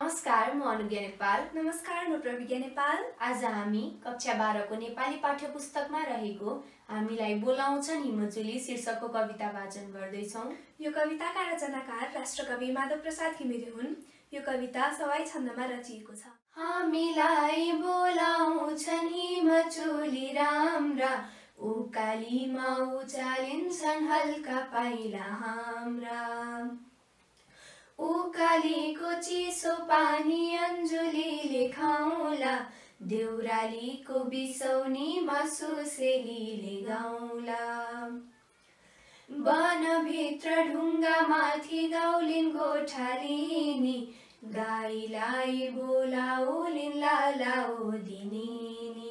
नमस्कार, म अनुज्ञा नेपाल। नमस्कार, म प्रविज्ञा नेपाल। आज हामी कक्षा 12 को नेपाली पाठ्यपुस्तकमा रहेको हामीलाई बोलाउँछन् हिमचुली शीर्षकको कविता वाचन गर्दैछौँ। यो कविताका रचनाकार राष्ट्रकवि माधव प्रसाद घिमिरे हुन्। यो कविता सवाई छन्दमा रचिएको छ। हामीलाई बोलाउँछन् हिमचुली राम्रा, उकालीमा उचालिन्छन् हल्का पाइला हाम्रा। उकालीको चिसो पानी अन्जुलीले खाउला, देउरालीको बिसौनीमा सुसेलीले गाउला। वनभित्र ढुङ्गामाथि गाउलिन् गोठालिनी, गाईलाई बोलाउलिन् लालाओ दिनिनी।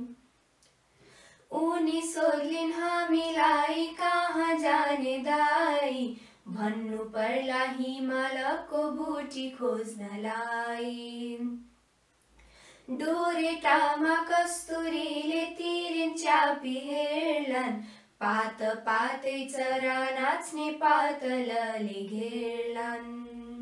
उनी सोध्लिन् हामीलाई कहाँ जाने दाई, भन्नु पर्ला हिमालको बुटी खोज्नलाई। डोरेटामा कस्तुरीले तिरिन च्यापी हेर्लान्, पात पातै चरा नाच्ने पातलले घेर्लान्।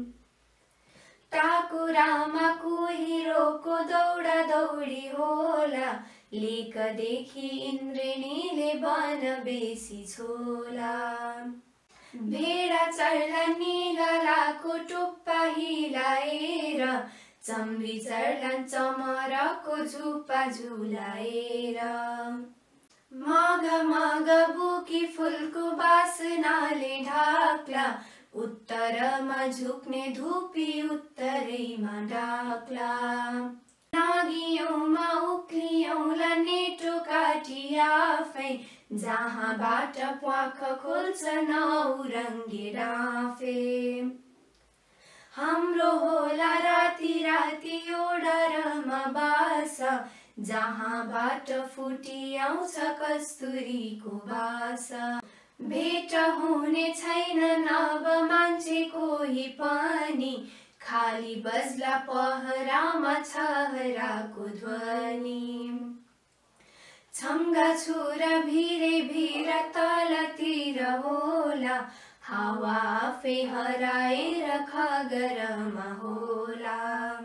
टाकुरामा कुहिरोको दौडा दौडी होला, लेकदेखि इन्द्रेणीले बन बेसी छोला। भेडा चढ्ला निगालाको टुप्पा हिलाएर, चम्री चढ्लान् चमरको झुप्पा झुलाएर। मग मग बुकी फुलको बासनाले ढाक्ला, उत्तरमा झुक्ने धुपी उत्तरैमा डाक्ला। नागियौँमा उक्लियौँला नेटो काटी आफै, जहाँबाट प्वाख खोल्छ नौरङ्गे डाँफे। हाम्रो होला राति राति ओडरमा बास, जहाँबाट फुटी आउँछ कस्तुरीको बास। भेट हुने छैन नब मान्छे कोही पनि, खाली बज्ला पहरामा छहराको ध्वनि। छङ्गा छुरा भिरे भिर तलतिर होला, हावा आफै हराएर खगरमा होला।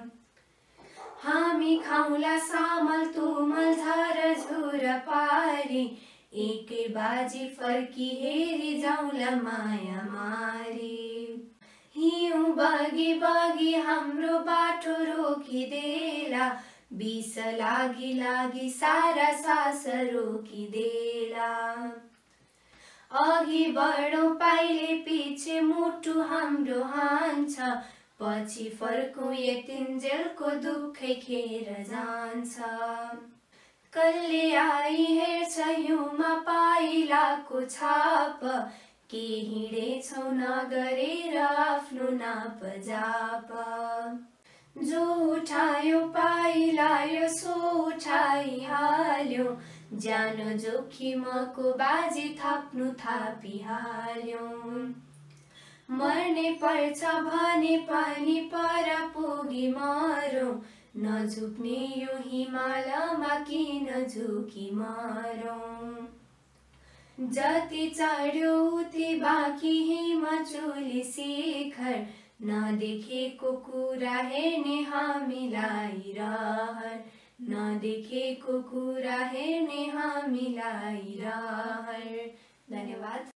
हामी खाउला सामल तुमल झरझुर पारी, एकै बाजी फर्की हेरी जाउँला माया मारी। हिउँ बगी बगी हाम्रो बाटो रोकिदेला, बिस लागि लागि सारा सास रोकिदेला। अघि बढौँ पाइले पछि मुटु हाम्रो हान्छ, पछि फर्कौँ यतिन्जेलको दुःखै खेर जान्छ। कल्ले आई हेर्छ हिउँमा पाइलाको छाप, के हिँडेछौ नगरेर आफ्नो नाप जाप। जो उठायो पाइलायो सो उठाइहाल्यो, ज्यानो जोखिमको बाजी थाप्नु थापिहाल्यो। मर्ने पर्छ भने पनि पर पुगी मरौँ, नझुक्ने यो हिमालमा किन झुकी मरौँ। जति चढ्यो उति बाँकी हिमचुली शिखर, नदेखेको कुरा हेर्ने हामीलाई रहर। नदेखेको कुरा हेर्ने हामीलाई रहर। धन्यवाद।